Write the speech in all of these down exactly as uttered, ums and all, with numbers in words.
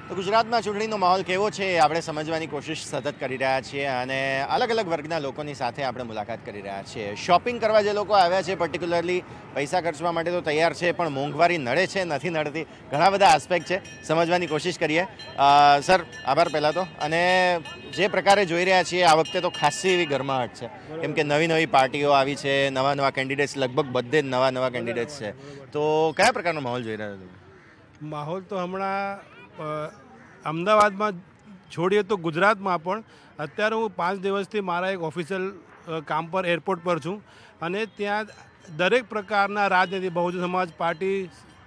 તો ગુજરાતમાં ચૂંટણીનો માહોલ કેવો છે એ આપણે સમજવાની કોશિશ સતત કરી રહ્યા છીએ અને અલગ અલગ વર્ગના લોકોની સાથે આપણે મુલાકાત કરી રહ્યા છીએ. શોપિંગ કરવા જે લોકો આવ્યા છે પર્ટિક્યુલરલી પૈસા ખર્ચવા માટે તો તૈયાર છે, પણ મોંઘવારી નડે છે નથી નડતી, ઘણા બધા આસ્પેક્ટ છે, સમજવાની કોશિશ કરીએ. સર આભાર પહેલાં તો. અને જે પ્રકારે જોઈ રહ્યા છીએ આ વખતે તો ખાસી એવી ગરમાહટ છે, કેમ કે નવી નવી પાર્ટીઓ આવી છે, નવા નવા કેન્ડિડેટ્સ, લગભગ બધે જ નવા નવા કેન્ડિડેટ્સ છે. તો કયા પ્રકારનો માહોલ જોઈ રહ્યા છો? માહોલ તો હમણાં અમદાવાદમાં છોડીએ તો ગુજરાતમાં પણ અત્યારે હું પાંચ દિવસથી મારા એક ઓફિશિયલ કામ પર એરપોર્ટ પર છું અને ત્યાં દરેક પ્રકારના રાજનીતિ, બહુજન સમાજ પાર્ટી,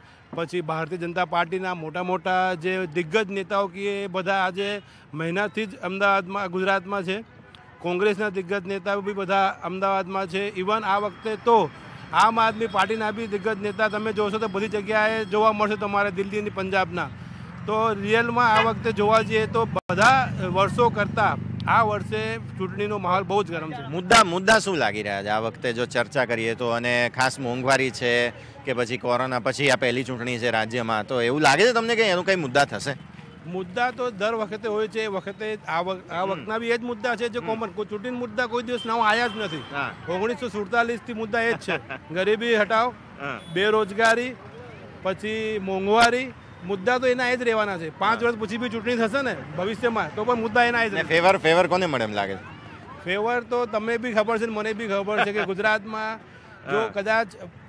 પછી ભારતીય જનતા પાર્ટીના મોટા મોટા જે દિગ્ગજ નેતાઓ કે એ બધા આજે મહિનાથી જ અમદાવાદમાં ગુજરાતમાં છે. કોંગ્રેસના દિગ્ગજ નેતાઓ બી બધા અમદાવાદમાં છે. ઇવન આ વખતે તો આમ આદમી પાર્ટીના બી દિગ્ગજ નેતા તમે જોશો તો બધી જગ્યાએ જોવા મળશે તમારે દિલ્હી અને પંજાબના. તો રિયલમાં આ વખતે જોવા જઈએ તો બધા વર્ષો કરતાં આ વર્ષે ચૂંટણીનો માહોલ બહુ જ ગરમ છે. મુદ્દા મુદ્દા શું લાગી રહ્યા છે આ વખતે જો ચર્ચા કરીએ તો? અને ખાસ મોંઘવારી છે કે પછી કોરોના પછી આ પહેલી ચૂંટણી છે રાજ્યમાં, તો એવું લાગે છે તમને કે એનું કંઈ મુદ્દા થશે? મુદ્દા તો દર વખતે હોય છે. એ વખતે આ આ વખતના બી એ જ મુદ્દા છે જે કોમન. કોઈ ચૂંટણી મુદ્દા કોઈ દિવસ નવા આવ્યા જ નથી. ઓગણીસો સુડતાલીસ થી મુદ્દા એ જ છે. ગરીબી હટાવ, બેરોજગારી, પછી મોંઘવારી, મુદ્દા તો એના એ જ રહેવાના છે. પાંચ વર્ષ પછી બી ચૂંટણી થશે ને ભવિષ્યમાં તો પણ મુદ્દા એના એ જ. ફેવર ફેવર કોને મળે એમ લાગે છે? ફેવર તો તમને બી ખબર છે, મને બી ખબર છે કે ગુજરાતમાં જો કદાચ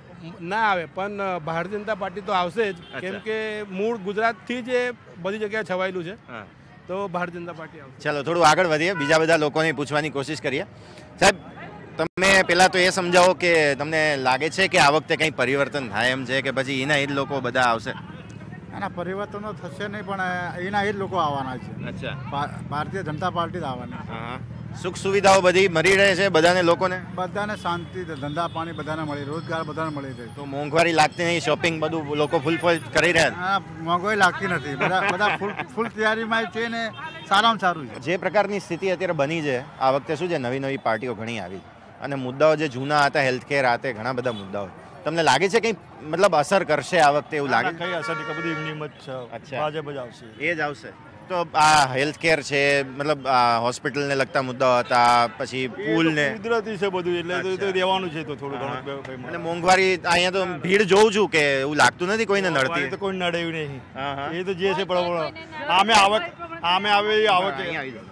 ના આવે પણ ભારતીય જનતા પાર્ટી તો આવશે જ, કેમ કે મૂળ ગુજરાતથી જ બધી જગ્યાએ છવાયેલું છે. તો ભારતીય જનતા પાર્ટી આવશે. ચાલો થોડું આગળ વધીએ, બીજા બધા લોકોને પૂછવાની કોશિશ કરીએ. સાહેબ તમે પહેલા તો એ સમજાવો કે તમને લાગે છે કે આ વખતે કંઈ પરિવર્તન થાય એમ છે કે પછી એના એ જ લોકો બધા આવશે? એના પરિવર્તનો થશે નહીં, પણ એના એ જ લોકો આવવાના છે. અચ્છા, ભારતીય જનતા પાર્ટી જ આવવાની. હા, સુખ સુવિધાઓ બધી મળી રહે છે બધાને, લોકોને બધાને શાંતિ, ધંધા પાણી બધાને મળી, રોજગાર બધાને મળી રહે. તો મોંઘવારી લાગતી નહીં, શોપિંગ બધું લોકો ફૂલ ફૂલ કરી રહ્યા? હા, મોંઘવારી લાગતી નથી, બધા બધા ફૂલ ફૂલ તૈયારીમાં છે ને સારામાં સારું છે. જે પ્રકારની સ્થિતિ અત્યારે બની છે આ વખતે શું છે, નવી નવી પાર્ટીઓ ઘણી આવી અને મુદ્દાઓ જે જૂના હતા, હેલ્થકેર આતે ઘણા બધા મુદ્દાઓ, તમને લાગે છે કંઈ મતલબ અસર કરશે આ વખતે? એવું લાગે કઈ અસર નહીં, બધી એમની મત છે. અચ્છા, ભાજપ જ આવશે. એ જ આવશે. તો આ હેલ્થકેર છે, મતલબ હોસ્પિટલને લગતા મુદ્દાઓ હતા, પછી પુલ ને કુદરતી છે બધું, એટલે તો દેવાનું છે. તો થોડું ઘણું. અને મોંઘવારી અહીંયા તો ભીડ જોઉં છું કે એવું લાગતું નથી કોઈને નડતી? તો કોઈ નડે એવું નહીં. એ તો જે છે બરાબર. આમે આવક આમે આવે આવક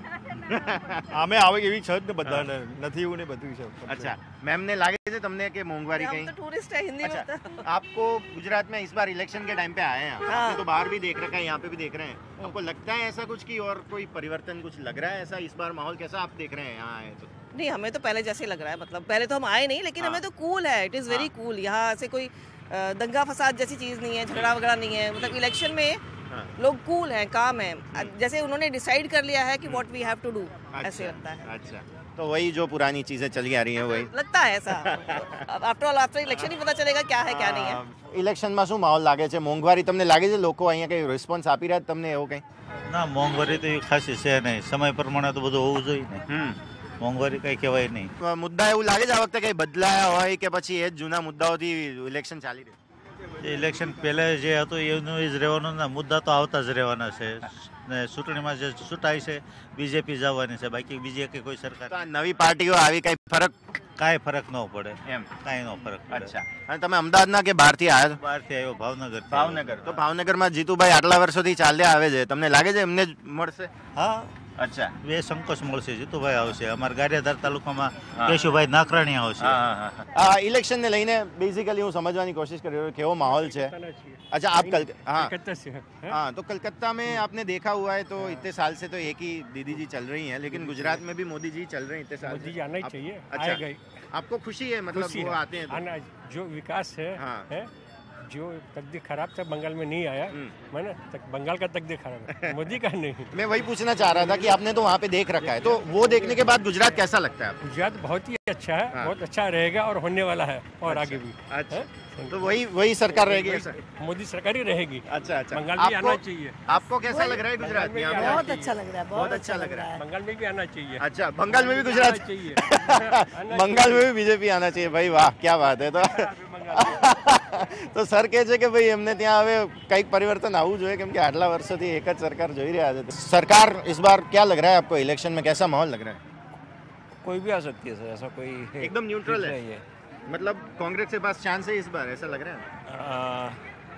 આમે આવક એવી છે જ ને, બધા નથી એવું ને બધું છે. अच्छा, मैम ने लागे थे तुमने कि मोंघवारी कहीं? हम तो टूरिस्ट है, हिंदी अच्छा, में आपको गुजरात में इस बार इलेक्शन के टाइम पे आए हैं, हाँ। आपने तो बाहर भी देख रखा है, यहाँ पे भी देख रहे हैं, आपको लगता है ऐसा कुछ कि और कोई परिवर्तन कुछ लग रहा है ऐसा इस बार? माहौल कैसा आप देख रहे हैं यहाँ आए तो? नहीं, हमें तो पहले जैसे लग रहा है. मतलब पहले तो हम आए नहीं, लेकिन हमें तो कूल है. It is very cool. यहाँ से कोई दंगा फसाद जैसी चीज़ नहीं है, झगड़ा वगड़ा नहीं है. मतलब इलेक्शन में लोग कूल हैं, काम है. जैसे उन्होंने डिसाइड कर लिया है कि what we have to do, ऐसे लगता है. अच्छा, तो वही जो पुरानी चीजें चली आ रही हैं वही लगता है ऐसा. आफ्टर ऑल आफ्टर इलेक्शन ही पता चलेगा क्या है क्या नहीं है. ઇલેક્શનમાં શું માહોલ લાગે છે? મોંઘવારી તમને લાગે છે લોકો અહીંયા કંઈ રિસ્પોન્સ આપી રહ્યા તમને એવું કંઈ? ના, મોંઘવારી તો એ ખાસી છે નહીં. સમય પ્રમાણે તો બધું હોવું જોઈએ ને. મોંઘવારી કઈ કહેવાય નહીં. મુદ્દા એવું લાગે છે આ વખતે કંઈ બદલાયા હોય કે પછી એ જ જૂના મુદ્દાઓથી ઇલેક્શન ચાલી રહ્યું? ઇલેક્શન પહેલા જે હતું એનું એ જ રહેવાનું ને, મુદ્દા તો આવતા જ રહેવાના છે. ને ચૂંટણીમાં જે ચૂંટાય છે બીજેપી જવાની છે, બાકી બીજે કે કોઈ સરકાર. નવી પાર્ટીઓ આવી કઈ ફરક? કાંઈ ફરક ન પડે એમ, કાંઈ ન ફરક પડે. અચ્છા, અને તમે અમદાવાદના કે બહારથી આવ્યા? બહારથી આવ્યો, ભાવનગર. ભાવનગર. તો ભાવનગરમાં જીતુભાઈ આટલા વર્ષોથી ચાલ્યા આવે છે, તમને લાગે છે એમને જ મળશે? હા. અચ્છા, બે સંકોચ મળશે. જીતુભાઈ આવશે, અમારા ગારિયાધાર તાલુકામાં કેશુભાઈ નાકરાણી આવશે. આ ઇલેક્શન ને લઈને બેઝિકલી હું સમજવાની कोशिश कर रही हूँ केवो माहौल है. अच्छा, आप कल हाँ हाँ तो कलकत्ता में आपने देखा हुआ है, तो इतने साल से तो एक ही दीदी जी चल रही हैं, लेकिन गुजरात में भी मोदी जी चल रहे हैं इतने साल. मोदी जी आना ही चाहिए. अच्छा, आपको खुशी है? मतलब वो आते हैं आना, जो विकास है, है जो तकदीर खराब था बंगाल में नहीं आया, मैंने बंगाल का तकदीर खराब है, मोदी का नहीं. मैं वही पूछना चाह रहा था कि आपने तो वहाँ पे देख रखा है, तो वो देखने के बाद गुजरात कैसा लगता है? गुजरात बहुत ही ही अच्छा है, हाँ। बहुत अच्छा रहेगा और होने वाला है और आगे भी। अच्छा है? तो वही वही सरकार रहेगी ऐसा? मोदी सरकार ही रहेगी। अच्छा अच्छा बंगाल भी आना आपको चाहिए। आपको कैसा लग रहा है गुजरात में? यहाँ पे? बहुत अच्छा लग रहा है, बहुत अच्छा लग रहा है। बंगाल में भी आना चाहिए। अच्छा बंगाल में भी गुजरात आना चाहिए। बंगाल में भी बीजेपी आना चाहिए भाई, वाह क्या बात है। तो તો સર કહે છે કે ભાઈ એમને ત્યાં હવે કંઈક પરિवर्तन આવવું જોઈએ, કેમ કે આટલા વર્ષોથી એક જ સરકાર જોઈ રહ્યા છે। સરકાર इस बार क्या लग रहा है आपको, इलेक्शन में कैसा माहौल लग रहा है? कोई भी आ सकती है सर, ऐसा कोई एकदम न्यूट्रल है, नहीं है। मतलब कांग्रेस के पास चांस है इस बार, ऐसा लग रहा है?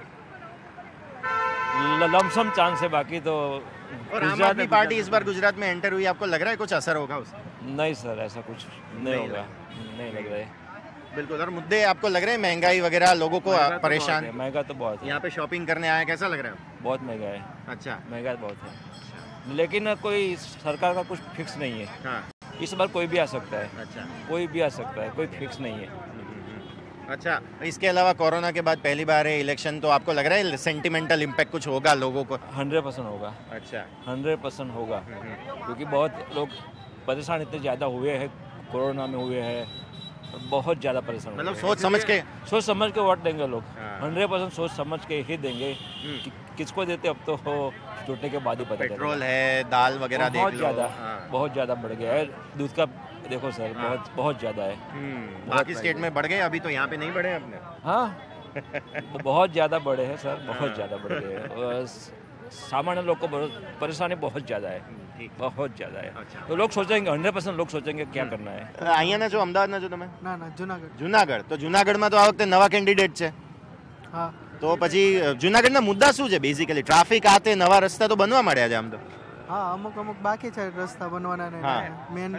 लमसम चांस है, बाकी तो और आम आदमी पार्टी इस बार गुजरात में एंटर हुई, आपको लग रहा है कुछ असर होगा उसका? नहीं सर, ऐसा कुछ नहीं, नहीं होगा, नहीं लग रहा है। बिल्कुल। और मुद्दे आपको लग रहे हैं, महंगाई वगैरह लोगों को परेशान? महंगा तो बहुत है, यहाँ पे शॉपिंग करने आए, कैसा लग रहा है? बहुत महंगा है। अच्छा महंगा बहुत है, लेकिन कोई सरकार का कुछ फिक्स नहीं है। हाँ इस बार कोई भी आ सकता है, अच्छा कोई भी आ सकता है, कोई फिक्स नहीं है। अच्छा, इसके अलावा कोरोना के बाद पहली बार है इलेक्शन, तो आपको लग रहा है सेंटिमेंटल इम्पैक्ट कुछ होगा लोगों को? हंड्रेड परसेंट होगा, अच्छा हंड्रेड परसेंट होगा, क्योंकि बहुत लोग परेशान इतने ज़्यादा हुए हैं, कोरोना में हुए हैं, बहुत ज़्यादा परेशान। मतलब सोच समझ के सोच समझ के वोट देंगे लोग, हाँ। हंड्रेड परसेंट सोच समझ के ही देंगे। कि, किसको देते अब तो हो जुटने के बाद ही पता चलेगा। पेट्रोल है, दाल वगैरह देख बहुत लो। ज़्यादा, हाँ। बहुत ज़्यादा बढ़ गया है। दूध का देखो सर, हाँ। बहुत बहुत ज़्यादा है। हम्म, बहुत बाकी स्टेट में बढ़ गए, अभी तो यहाँ पे नहीं बढ़े अपने। हाँ बहुत ज़्यादा बढ़े हैं सर, बहुत ज़्यादा बढ़ गए हैं। और सामान्य लोग को बहुत परेशानी बहुत ज़्यादा है, ठीक। बहुत ज़्यादा है। अच्छा। तो लोग सोचेंगे, हंड्रेड परसेंट लोग सोचेंगे क्या करना है। અહીંયા છો અમદાવાદના છો તમે? ના ના જુનાગઢ જુનાગઢ, તો જુનાગઢમાં તો આ વખતે નવા કેન્ડિડેટ છે, હા તો પછી જુનાગઢના મુદ્દા શું છે? બેઝિકલી ટ્રાફિક, આ તે નવા રસ્તા તો બનવા માંડ્યા છે આમ તો। હા અમુક અમુક બાકી છે રસ્તા બનવાના ને હા। મેન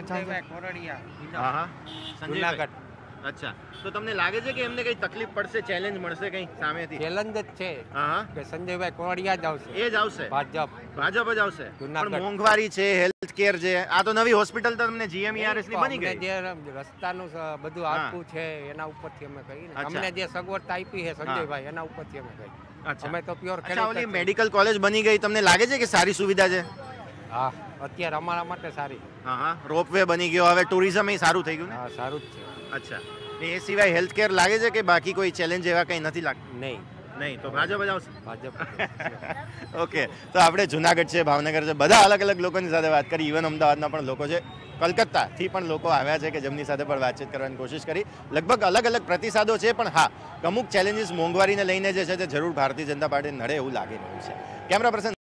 હા હા જુનાગઢ। અચ્છા, તો તમને લાગે છે કે એમને કઈ તકલીફ પડશે, ચેલેન્જ મળશે કઈ સામેથી? ચેલેન્જ જ છે હા હા કે સંજયભાઈ કોડિયા જ આવશે, એ જ આવશે, ભાજપ ભાજપ જ આવશે। જુનાગઢ। પણ મોંઘવારી છે, હેલ્થ કેર છે, આ તો નવી હોસ્પિટલ તો તમને જીએમઈઆરએસ ની બની અમને ગઈ। જે રસ્તાનું સ- બધું હા। આપવું છે એના ઉપરથી અમે કહીએ ને, અચ્છા। અમને જે સગવડતા આપી છે સંજયભાઈ એના ઉપરથી અમે કહીએ। અચ્છા અમે તો પ્યોર અચ્છા, ઓલી ખેડૂત જ મેડિકલ કોલેજ બની ગઈ, તમને લાગે છે કે સારી સુવિધા છે? છીએ। હા અત્યારે અમારા માટે સારી, હા હા, રોપવે બની ગયો, હવે ટુરિઝમ એ સારું થઈ ગયું ને? હા સારું જ છે। અચ્છા, એ સિવાય હેલ્થ કેર લાગે છે કે બાકી કોઈ ચેલેન્જ એવા કંઈ નથી લાગતું? નહીં નહીં, તો ભાજપ જ આવશે। ભાજપ ઓકે, તો આપણે જુનાગઢ છે, ભાવનગર છે, બધા અલગ અલગ લોકોની સાથે વાત કરી, ઇવન અમદાવાદના પણ લોકો છે, કલકત્તાથી પણ લોકો આવ્યા છે કે જેમની સાથે પણ વાતચીત કરવાની કોશિશ કરી। લગભગ અલગ અલગ પ્રતિસાદો છે, પણ હા, અમુક ચેલેન્જીસ મોંઘવારીને લઈને જે છે તે જરૂર ભારતીય જનતા પાર્ટી નડે એવું લાગી રહ્યું છે। Camera person